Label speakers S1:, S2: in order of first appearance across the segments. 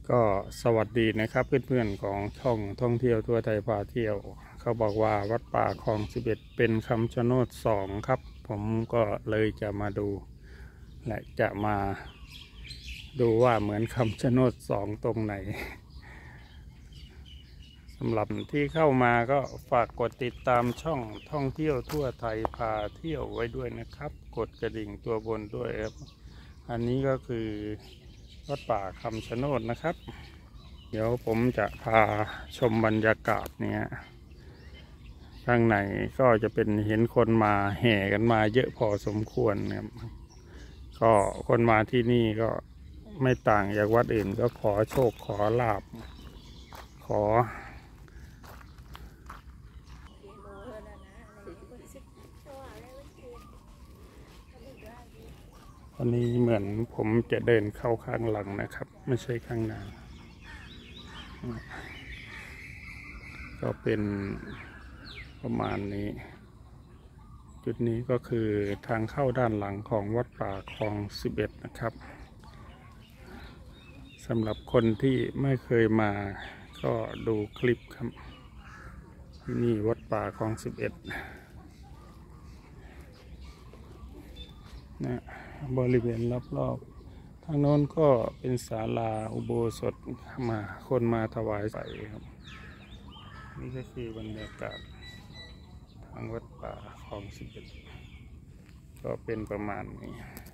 S1: ก็สวัสดีนะครับเพื่อนๆของช่องท่องเที่ยวทั่วไทยพาเที่ยวเขาบอกว่าวัดป่าคลอง11เป็นคำชะโนด2ครับผมก็เลยจะมาดูและจะมาดูว่าเหมือนคำชะโนด2ตรงไหนสำหรับที่เข้ามาก็ฝากกดติดตามช่องท่องเที่ยวทั่วไทยพาเที่ยวไว้ด้วยนะครับกดกระดิ่งตัวบนด้วยครับอันนี้ก็คือวัดป่าคำชะโนดนะครับเดี๋ยวผมจะพาชมบรรยากาศเนี่ยข้างในก็จะเป็นเห็นคนมาแห่กันมาเยอะพอสมควรครับก็คนมาที่นี่ก็ไม่ต่างจากวัดอื่นก็ขอโชคขอลาภขอตอนนี้เหมือนผมจะเดินเข้าข้างหลังนะครับไม่ใช่ข้างหน้าก็เป็นประมาณนี้จุดนี้ก็คือทางเข้าด้านหลังของวัดป่าคลอง11นะครับสำหรับคนที่ไม่เคยมาก็ดูคลิปครับที่นี่วัดป่าคลอง11นะบริเวณรอบๆทางโน้นก็เป็นศาลาอุโบสถมาคนมาถวายใส่ครับนี่ก็คือบรรยากาศทางวัดป่าคลอง11ก็เป็นประมาณนี้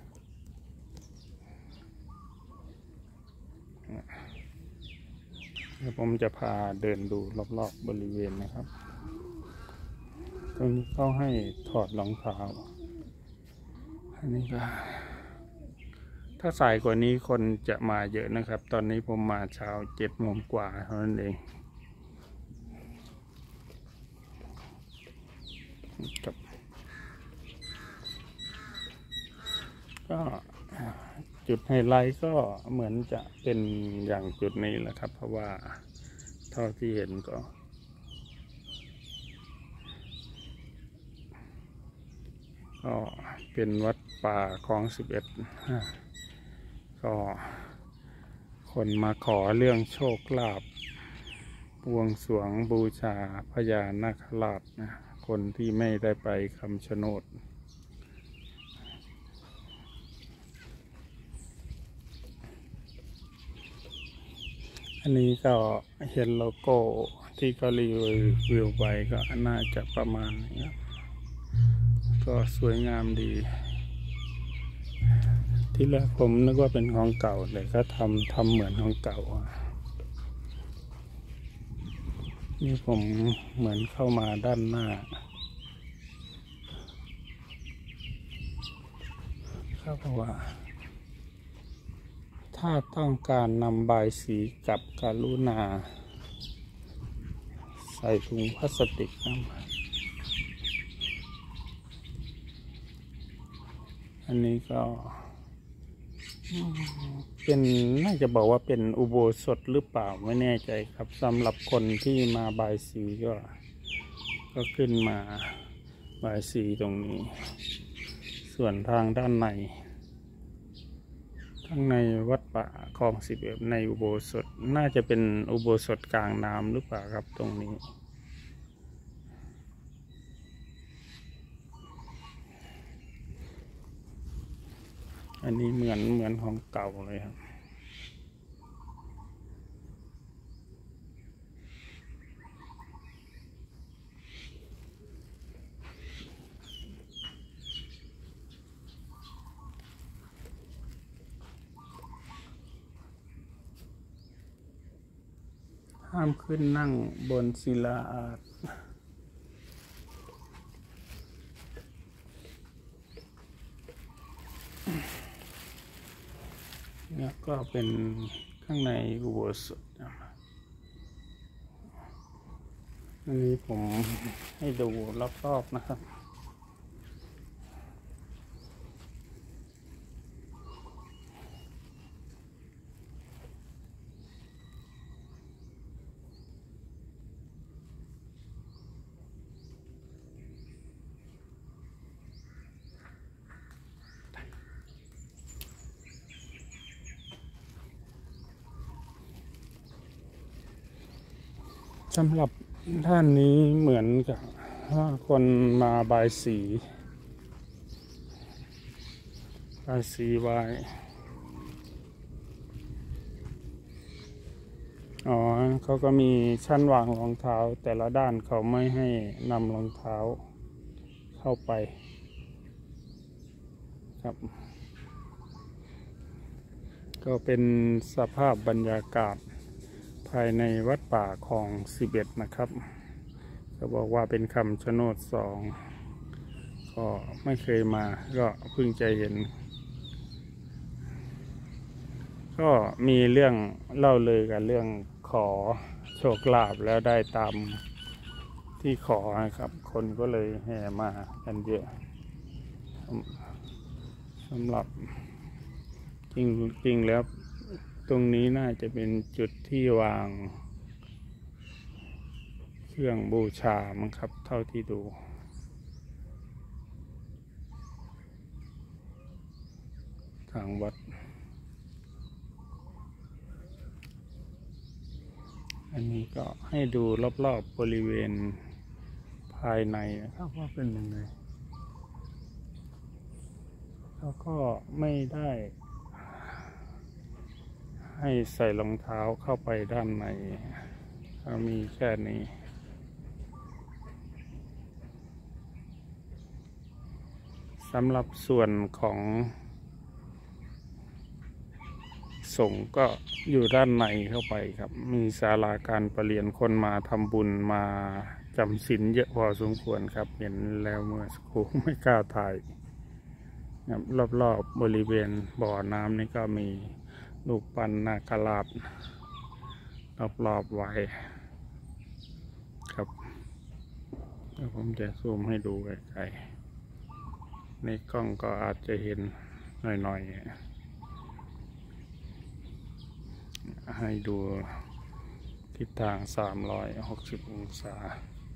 S1: เดี๋ยวผมจะพาเดินดูรอบๆบริเวณนะครับตรงนี้เขาให้ถอดรองเท้าอันนี้ก็ถ้าสายกว่านี้คนจะมาเยอะนะครับตอนนี้ผมมาเช้า7 โมงกว่าเท่านั้นเองก็จุดไฮไลท์ก็เหมือนจะเป็นอย่างจุดนี้แหละครับเพราะว่าเท่าที่เห็นก็เป็นวัดป่าคลอง11ก็คนมาขอเรื่องโชคลาภบวงสรวงบูชาพญานาคราชนะคนที่ไม่ได้ไปคำชะโนดอันนี้ก็เห็นโลโก้ที่เขารีวิวไปก็น่าจะประมาณนี้ครับก็สวยงามดีที่แรกผมนึกว่าเป็นของเก่าเลยก็ทำเหมือนของเก่านี่ผมเหมือนเข้ามาด้านหน้าครับเพราะว่าถ้าต้องการนำใบสีกับกรุณาใส่ถุงพลาสติกนะอันนี้ก็เป็นน่าจะบอกว่าเป็นอุโบสถหรือเปล่าไม่แน่ใจครับสำหรับคนที่มาบายสีก็ขึ้นมาบายสีตรงนี้ส่วนทางด้านในข้างในวัดป่าคลอง11ในอุโบสถน่าจะเป็นอุโบสถกลางน้ำหรือเปล่าครับตรงนี้อันนี้เหมือนของเก่าเลยครับห้ามขึ้นนั่งบนศิลาอาสน์เนี่ยก็เป็นข้างในอุโบสถอันนี้ผมให้ดูรอบๆนะครับสำหรับท่านนี้เหมือนกับคนมาบายสีไว้อ๋อเขาก็มีชั้นวางรองเท้าแต่ละด้านเขาไม่ให้นำรองเท้าเข้าไปครับก็เป็นสภาพบรรยากาศภายในวัดป่าคลอง11นะครับเขาบอกว่าเป็นคำชะโนด2ก็ไม่เคยมาก็เพิ่งจะเห็นก็มีเรื่องเล่าเลยกับเรื่องขอโชคลาภแล้วได้ตามที่ขอครับคนก็เลยแห่มากันเยอะสำหรับจริงแล้วตรงนี้น่าจะเป็นจุดที่วางเครื่องบูชามั้งครับเท่าที่ดูทางวัดอันนี้ก็ให้ดูรอบๆบริเวณภายในนะครับว่าเป็นยังไงแล้วก็ไม่ได้ให้ใส่รองเท้าเข้าไปด้านในมีแค่นี้สำหรับส่วนของสงฆ์ก็อยู่ด้านในเข้าไปครับมีศาลาการประเรียนคนมาทำบุญมาจำศีลเยอะพอสมควรครับเห็นแล้วเมื่อสักครู่ไม่กล้าถ่ายรอบๆบริเวณบ่อน้ำนี่ก็มีรูปปั้นนาคราชรอบๆไว้ครับเดี๋ยวผมจะซูมให้ดูใกล้ๆในกล้องก็อาจจะเห็นหน่อยๆให้ดูทิศทาง360 องศา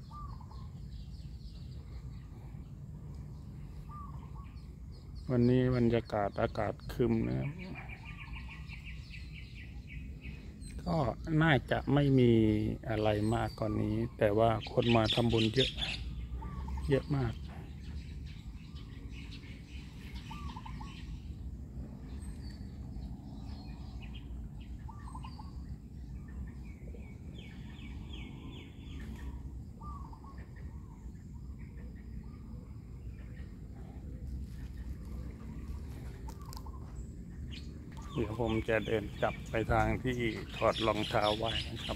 S1: วันนี้บรรยากาศอากาศครึ้มนะครับก็น่าจะไม่มีอะไรมากกว่านี้แต่ว่าคนมาทำบุญเยอะมากเดี๋ยวผมจะเดินกลับไปทางที่ถอดรองเท้าไว้นะครับ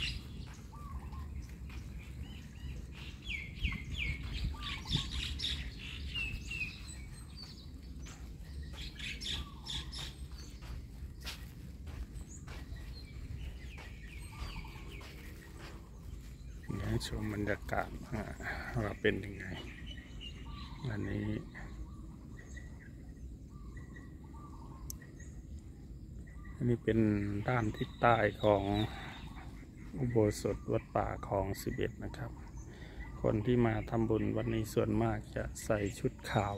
S1: เดี๋ยวชมบรรยากาศว่าเป็นยังไงอันนี้เป็นด้านทิศใต้ของอุโบสถวัดป่าคลอง11นะครับคนที่มาทำบุญวันนี้ส่วนมากจะใส่ชุดขาว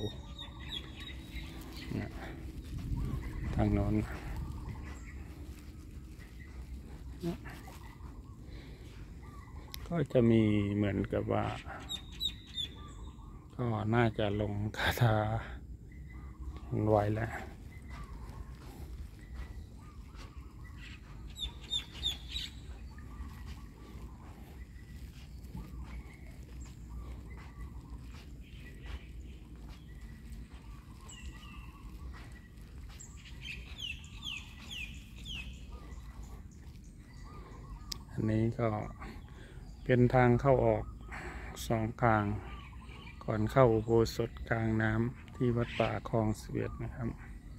S1: ทางโน้นก็จะมีเหมือนกับว่าก็น่าจะลงคาถาไว้แล้วอันนี้ก็เป็นทางเข้าออก2 ทางก่อนเข้าอุโบสถกลางน้ำที่วัดป่าคลอง11นะครับ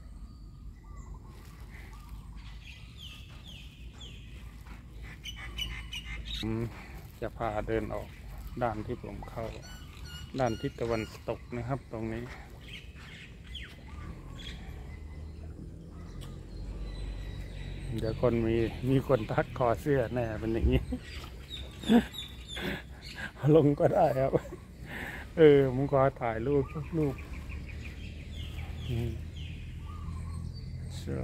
S1: จะพาเดินออกด้านที่ผมเข้าด้านทิศตะวันตกนะครับตรงนี้เดี๋ยวคนมีคนทักคอเสื้อแน่เป็นอย่างนี้ ลงก็ได้ครับผมขอถ่ายรูปเสื้อ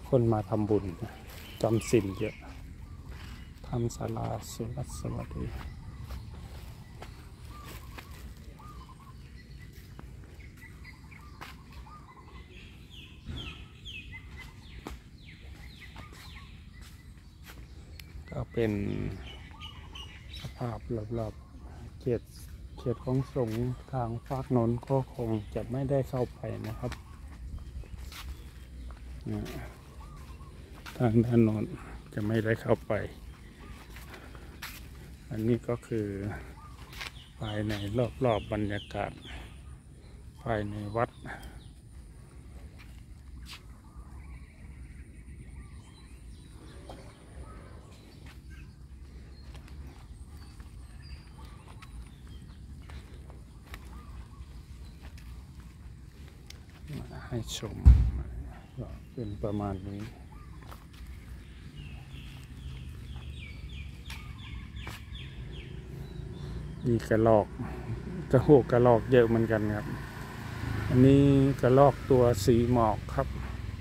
S1: คนมาทำบุญจำศีลเยอะทำศาลาสุรัตน์สวัสดีก็เป็นสภาพรอบๆเขตของสงฆ์ทางภาคโน้นก็คงจะไม่ได้เข้าไปนะครับทางด้านโน้นจะไม่ได้เข้าไปอันนี้ก็คือภายในรอบบรรยากาศภายในวัดให้ชมก็เป็นประมาณนี้มีกระรอกกระรอกเยอะเหมือนกันครับอันนี้กระรอกตัวสีหมอกครับ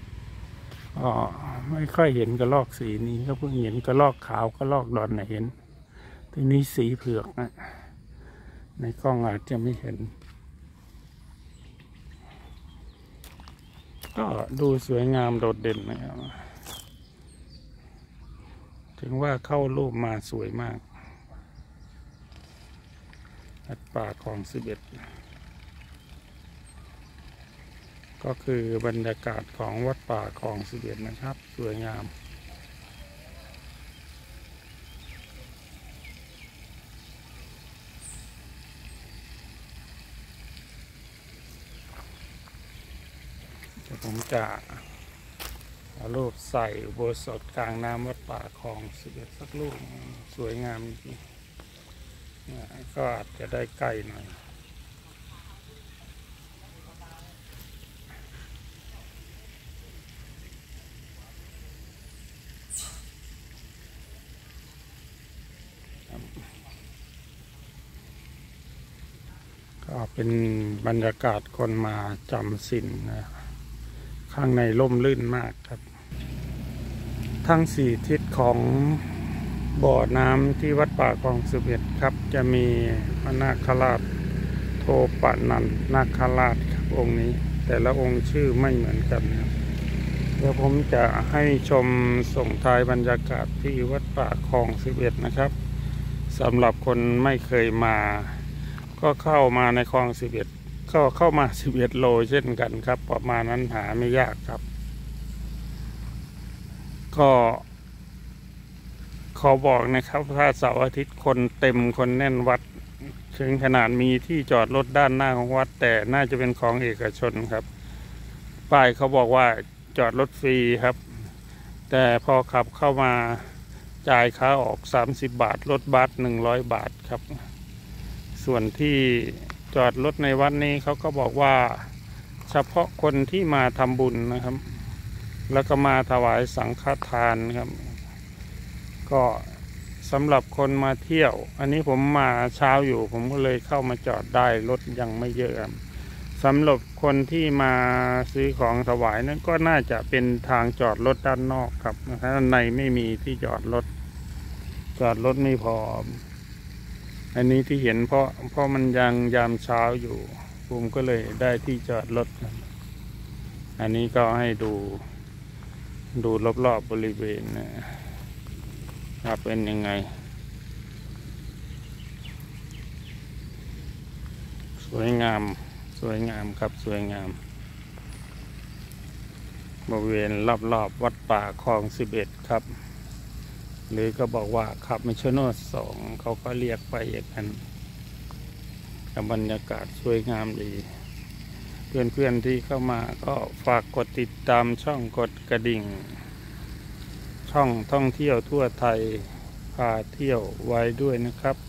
S1: ไม่ค่อยเห็นกระรอกสีนี้ก็เพิ่งเห็นกระรอกขาวกระรอกดอนเห็นทีนี้สีเผือกนะในกล้องอาจจะไม่เห็นก็ดูสวยงามโดดเด่นนะครับถึงว่าเข้ารูปมาสวยมากวัดป่าคลอง11ก็คือบรรยากาศของวัดป่าคลอง11นะครับสวยงามผมจะเอารูปใส่อุโบสถกลางน้ำวัดป่าคลอง11สักรูปสวยงามจริงก็อาจจะได้ใกล้หน่อยก็เป็นบรรยากาศคนมาจำศีลนะข้างในร่มรื่นมากครับทั้ง4 ทิศของบ่อน้ำที่วัดป่าคลอง11ครับจะมีพระนาคราชโทปนันท์นาคราชครับองค์นี้แต่ละองค์ชื่อไม่เหมือนกันครับเดี๋ยวผมจะให้ชมส่งท้ายบรรยากาศที่วัดป่าคลอง11นะครับสำหรับคนไม่เคยมาก็เข้ามาในคลอง11ก็เข้ามา11 โลเช่นกันครับประมาณนั้นหาไม่ยากครับก็ขอบอกนะครับถ้าเสาร์อาทิตย์คนเต็มคนแน่นวัดถึงขนาดมีที่จอดรถด้านหน้าของวัดแต่น่าจะเป็นของเอกชนครับป้ายเขาบอกว่าจอดรถฟรีครับแต่พอขับเข้ามาจ่ายค่าออก30 บาทรถบัส100 บาทครับส่วนที่จอดรถในวัดนี้เขาก็บอกว่าเฉพาะคนที่มาทำบุญนะครับแล้วก็มาถวายสังฆทานครับก็สำหรับคนมาเที่ยวอันนี้ผมมาเช้าอยู่ผมก็เลยเข้ามาจอดได้รถยังไม่เยอะสำหรับคนที่มาซื้อของถวายนั้นก็น่าจะเป็นทางจอดรถด้านนอกครับด้านในไม่มีที่จอดรถไม่พออันนี้ที่เห็นเพราะมันยังยามเช้าอยู่ผมก็เลยได้ที่จอดรถอันนี้ก็ให้ดูรอบๆบริเวณนะครับเป็นยังไงสวยงามครับสวยงามบริเวณรอบวัดป่าคลอง11ครับหรือก็บอกว่าขับมิชโน2เขาก็เรียกไปอย่างนั้นบรรยากาศสวยงามดีเพื่อนๆที่เข้ามาก็ฝากกดติดตามช่องกดกระดิ่งช่องท่องเที่ยวทั่วไทยพาเที่ยวไว้ด้วยนะครับ